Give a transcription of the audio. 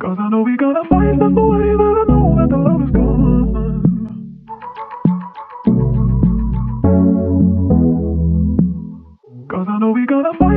'Cause I know we gotta fight, that's the way that I know that the love is gone. 'Cause I know we gotta fight.